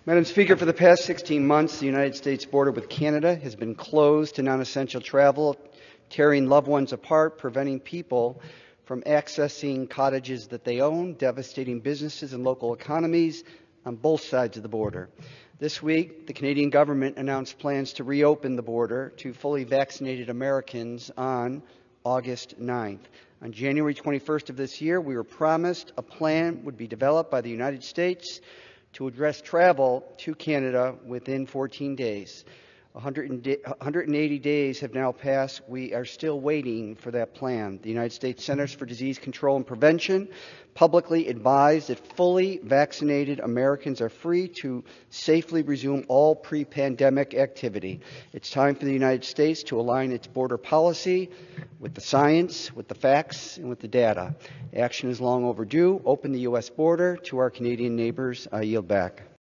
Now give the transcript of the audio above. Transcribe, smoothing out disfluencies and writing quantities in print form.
Madam Speaker, for the past 16 months, the United States border with Canada has been closed to non-essential travel, tearing loved ones apart, preventing people from accessing cottages that they own, devastating businesses and local economies on both sides of the border. This week, the Canadian government announced plans to reopen the border to fully vaccinated Americans on August 9th. On January 21st of this year, we were promised a plan would be developed by the United States to address travel to Canada within 14 days. 180 days have now passed. We are still waiting for that plan. The United States Centers for Disease Control and Prevention publicly advised that fully vaccinated Americans are free to safely resume all pre-pandemic activity. It's time for the United States to align its border policy with the science, with the facts, and with the data. Action is long overdue. Open the U.S. border to our Canadian neighbors. I yield back.